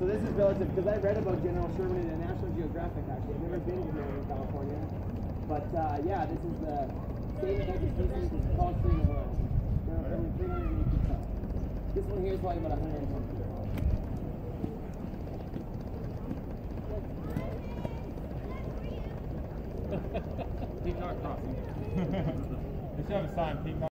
So this is relative, because I read about General Sherman in a National Geographic, actually. I've never been to Northern California. But yeah, this is the same type of species as the tallest tree in the world. There are only 380 feet tall. This one here is probably about 120 feet tall. Peacock crossing. They should have a sign, Peacock.